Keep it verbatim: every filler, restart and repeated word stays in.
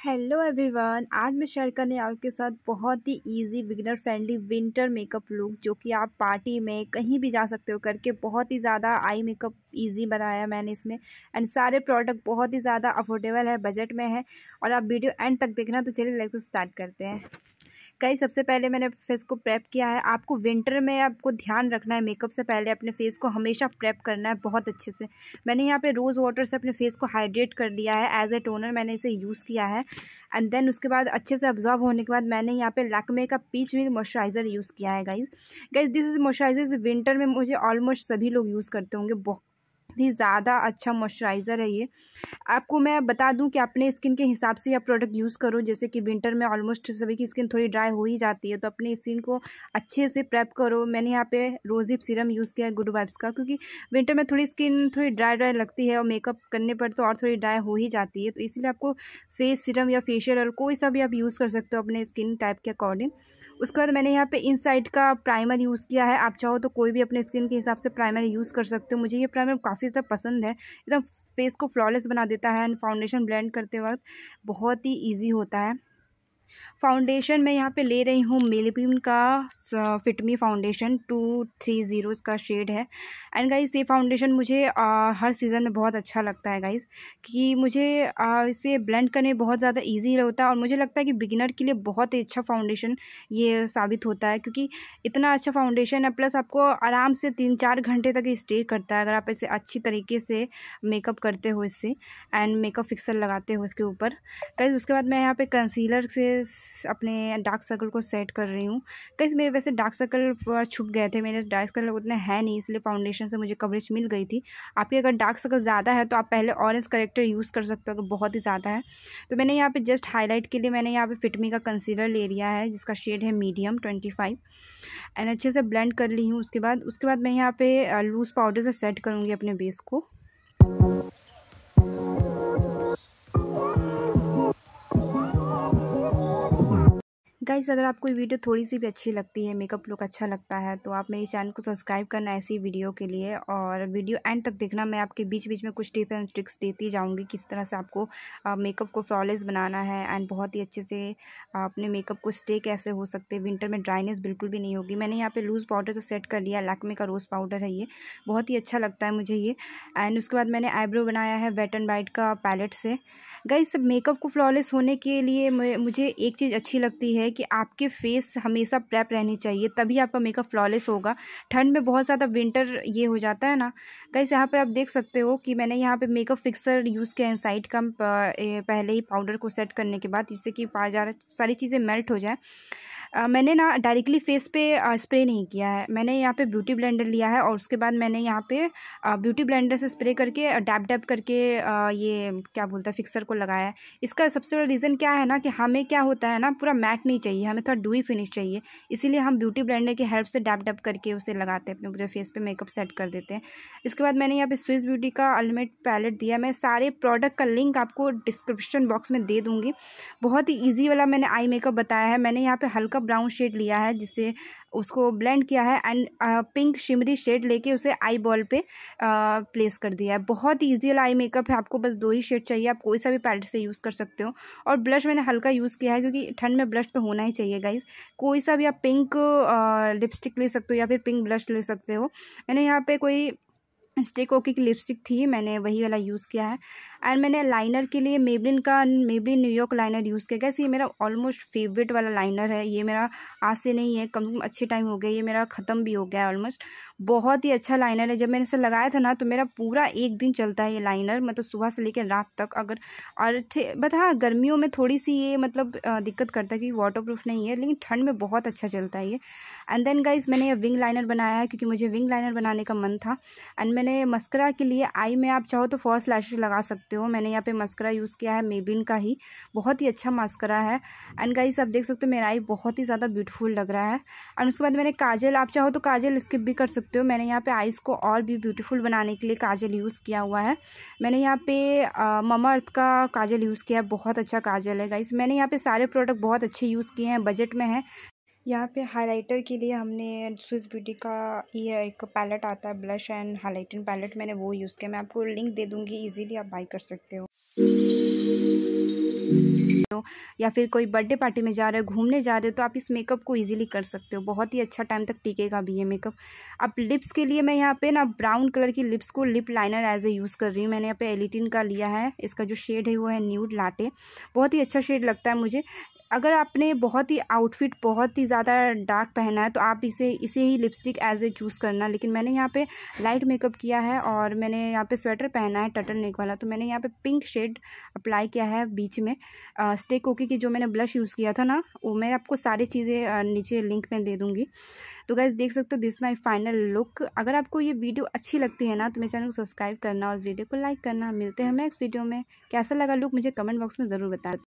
Hello everyone, आज मैं share करने आपके साथ बहुत ही easy beginner friendly winter makeup look जो कि आप पार्टी में कहीं भी जा सकते हो करके बहुत ही ज़्यादा आई मेकअप इजी बनाया मैंने इसमें। एंड सारे प्रोडक्ट बहुत ही ज़्यादा अफोर्डेबल है, बजट में है। और आप वीडियो एंड तक देखना। तो चलिए लेट्स स्टार्ट करते हैं। कई सबसे पहले मैंने फेस को प्रेप किया है। आपको विंटर में आपको ध्यान रखना है, मेकअप से पहले अपने फेस को हमेशा प्रेप करना है बहुत अच्छे से। मैंने यहाँ पे रोज़ वाटर से अपने फेस को हाइड्रेट कर लिया है। एज ए टोनर मैंने इसे यूज़ किया है। एंड देन उसके बाद अच्छे से अब्जॉर्ब होने के बाद मैंने यहाँ पे लैक्मे का पीच मिल्क मॉइस्चराइज़र यूज़ किया है guys. Guys this is moisturiser winter में मुझे ऑलमोस्ट सभी लोग यूज़ करते होंगे। बहुत ही ज़्यादा अच्छा मॉइस्चराइज़र है ये। आपको मैं बता दूं कि अपने स्किन के हिसाब से यह प्रोडक्ट यूज़ करो। जैसे कि विंटर में ऑलमोस्ट सभी की स्किन थोड़ी ड्राई हो ही जाती है, तो अपनी स्किन को अच्छे से प्रेप करो। मैंने यहाँ पे रोज़िप सीरम यूज़ किया है गुड वाइब्स का, क्योंकि विंटर में थोड़ी स्किन थोड़ी ड्राई ड्राई लगती है और मेकअप करने पर तो और थोड़ी ड्राई हो ही जाती है। तो इसलिए आपको फेस सीरम या फेशियल और कोई सा भी आप यूज़ कर सकते हो अपने स्किन टाइप के अकॉर्डिंग। उसके बाद मैंने यहाँ पे इनसाइड का प्राइमर यूज़ किया है। आप चाहो तो कोई भी अपने स्किन के हिसाब से प्राइमर यूज़ कर सकते हो। मुझे ये प्राइमर काफ़ी ज़्यादा पसंद है, एकदम फेस को फ्लॉलेस बना देता है एंड फाउंडेशन ब्लेंड करते वक्त बहुत ही इजी होता है। फाउंडेशन मैं यहाँ पे ले रही हूँ मेबेलिन का fit me foundation two three zero इसका शेड है। एंड गाइस ये फाउंडेशन मुझे आ, हर सीज़न में बहुत अच्छा लगता है गाइस, कि मुझे आ, इसे ब्लेंड करने में बहुत ज़्यादा इजी होता है। और मुझे लगता है कि बिगिनर के लिए बहुत ही अच्छा फाउंडेशन ये साबित होता है, क्योंकि इतना अच्छा फाउंडेशन है। प्लस आपको आराम से तीन चार घंटे तक स्टे करता है अगर आप इसे अच्छी तरीके से मेकअप करते हो इससे, एंड मेकअप फिक्सर लगाते हो इसके ऊपर गाइस। उसके बाद मैं यहाँ पे कंसीलर से अपने डार्क सर्कल को सेट कर रही हूँ। गाइस मेरे वैसे डार्क सर्कल छुप गए थे, मेरे डार्क सर्कल उतने हैं नहीं, इसलिए फाउंडेशन से मुझे कवरेज मिल गई थी। आपके अगर डार्क सर्कल ज़्यादा है तो आप पहले ऑरेंज करेक्टर यूज़ कर सकते हो अगर बहुत ही ज़्यादा है तो। मैंने यहाँ पे जस्ट हाईलाइट के लिए मैंने यहाँ पे फिट मी का कंसीलर ले लिया है जिसका शेड है मीडियम ट्वेंटी फाइव, एंड अच्छे से ब्लेंड कर ली हूँ। उसके बाद उसके बाद मैं यहाँ पे लूज़ पाउडर से सेट करूँगी अपने बेस को। गाइस अगर आपको वीडियो थोड़ी सी भी अच्छी लगती है, मेकअप लुक अच्छा लगता है, तो आप मेरे चैनल को सब्सक्राइब करना ऐसी वीडियो के लिए, और वीडियो एंड तक देखना। मैं आपके बीच बीच में कुछ टिप्स एंड ट्रिक्स देती जाऊंगी किस तरह से आपको मेकअप को फ्लॉलेस बनाना है एंड बहुत ही अच्छे से अपने मेकअप को स्टे कैसे हो सकते हैं। विंटर में ड्राइनेस बिल्कुल भी नहीं होगी। मैंने यहाँ पे लूज़ पाउडर से सेट कर लिया, लैक्मे का रोज़ पाउडर है, ये बहुत ही अच्छा लगता है मुझे ये। एंड उसके बाद मैंने आईब्रो बनाया है वेट एंड वाइट का पैलेट से। गाइस मेकअप को फ्लॉलेस होने के लिए मुझे एक चीज़ अच्छी लगती है कि आपके फेस हमेशा प्रेप रहनी चाहिए, तभी आपका मेकअप फ्लॉलेस होगा। ठंड में बहुत ज़्यादा विंटर ये हो जाता है ना गाइस। यहाँ पर आप देख सकते हो कि मैंने यहाँ पे मेकअप फिक्सर यूज़ किया इनसाइड का पहले ही पाउडर को सेट करने के बाद, जिससे कि सारी चीज़ें मेल्ट हो जाए। Uh, मैंने ना डायरेक्टली फेस पे स्प्रे uh, नहीं किया है। मैंने यहाँ पे ब्यूटी ब्लेंडर लिया है और उसके बाद मैंने यहाँ पे ब्यूटी uh, ब्लेंडर से स्प्रे करके डैब डैब करके uh, ये क्या बोलता है फिक्सर को लगाया है। इसका सबसे बड़ा रीज़न क्या है ना कि हमें क्या होता है ना, पूरा मैट नहीं चाहिए, हमें थोड़ा डूई फिनिश चाहिए, इसीलिए हम ब्यूटी ब्लेंडर की हेल्प से डैब डैब करके उसे लगाते हैं, अपने पूरे फेस पे मेकअप सेट कर देते हैं। इसके बाद मैंने यहाँ पे स्विस ब्यूटी का अल्टीमेट पैलेट दिया। मैं सारे प्रोडक्ट का लिंक आपको डिस्क्रिप्शन बॉक्स में दे दूँगी। बहुत ही ईजी वाला मैंने आई मेकअप बताया है। मैंने यहाँ पे हल्का ब्राउन शेड लिया है जिससे उसको ब्लेंड किया है, एंड पिंक शिमरी शेड लेके उसे आई बॉल पे आ, प्लेस कर दिया है। बहुत ही ईजी वाला आई मेकअप है। आपको बस दो ही शेड चाहिए, आप कोई सा भी पैलेट से यूज़ कर सकते हो। और ब्लश मैंने हल्का यूज़ किया है क्योंकि ठंड में ब्लश तो होना ही चाहिए गाइस। कोई सा भी आप पिंक लिपस्टिक ले सकते हो या फिर पिंक ब्लश ले सकते हो। मैंने यहाँ पे कोई स्टिक ओके की लिपस्टिक थी, मैंने वही वाला यूज़ किया है। एंड मैंने लाइनर के लिए मेबलिन का मेबलिन न्यूयॉर्क लाइनर यूज़ किया। कैसे ये मेरा ऑलमोस्ट फेवरेट वाला लाइनर है। ये मेरा आज से नहीं है, कम से कम अच्छे टाइम हो गया, ये मेरा ख़त्म भी हो गया है ऑलमोस्ट। बहुत ही अच्छा लाइनर है। जब मैंने इसे लगाया था ना तो मेरा पूरा एक दिन चलता है ये लाइनर, मतलब सुबह से लेकर रात तक। अगर और बट हाँ गर्मियों में थोड़ी सी ये मतलब दिक्कत करता है कि वाटर प्रूफ नहीं है, लेकिन ठंड में बहुत अच्छा चलता है ये। एंड देन गाइस मैंने ये विंग लाइनर बनाया है क्योंकि मुझे विंग लाइनर बनाने का मन था। एंड मैंने मस्करा के लिए आई में आप चाहो तो फॉल्स लैशेस लगा सकते हो। मैंने यहाँ पे मस्करा यूज़ किया है मेबलिन का ही, बहुत ही अच्छा मस्करा है। एंड गाइस आप देख सकते हो मेरा आई बहुत ही ज़्यादा ब्यूटीफुल लग रहा है। एंड उसके बाद मैंने काजल, आप चाहो तो काजल स्किप भी कर सकते हो। मैंने यहाँ पे आईज़ को और भी ब्यूटीफुल बनाने के लिए काजल यूज़ किया हुआ है। मैंने यहाँ पे ममा अर्थ का काजल यूज़ किया है, बहुत अच्छा काजल है गाइस। मैंने यहाँ पे सारे प्रोडक्ट बहुत अच्छे यूज़ किए हैं, बजट में है। यहाँ पे हाइलाइटर के लिए हमने स्विस ब्यूटी का ये एक पैलेट आता है, ब्लश एंड हाइलाइटिंग पैलेट, मैंने वो यूज़ किया। मैं आपको लिंक दे दूँगी, इजीली आप बाई कर सकते हो। तो या फिर कोई बर्थडे पार्टी में जा रहे हो, घूमने जा रहे हो, तो आप इस मेकअप को ईजिली कर सकते हो। बहुत ही अच्छा टाइम तक टिकेगा भी ये मेकअप। अब लिप्स के लिए मैं यहाँ पे ना ब्राउन कलर की लिप्स को lip liner as a use कर रही हूँ। मैंने यहाँ पे एलिटिन का लिया है। इसका जो शेड है वो है न्यूड लाटे। बहुत ही अच्छा शेड लगता है मुझे। अगर आपने बहुत ही आउटफिट बहुत ही ज़्यादा डार्क पहना है तो आप इसे इसे ही लिपस्टिक एज ए चूज़ करना। लेकिन मैंने यहाँ पे लाइट मेकअप किया है और मैंने यहाँ पे स्वेटर पहना है टर्टल नेक वाला, तो मैंने यहाँ पे पिंक शेड अप्लाई किया है बीच में। स्टे कोकी की जो मैंने ब्लश यूज़ किया था ना, वो मैं आपको सारी चीज़ें नीचे लिंक में दे दूँगी। तो गाइस देख सकते हो दिस माई फाइनल लुक। अगर आपको ये वीडियो अच्छी लगती है ना तो मेरे चैनल को सब्सक्राइब करना और वीडियो को लाइक करना। मिलते हैं नेक्स्ट वीडियो में। कैसा लगा लुक मुझे कमेंट बॉक्स में ज़रूर बताएं।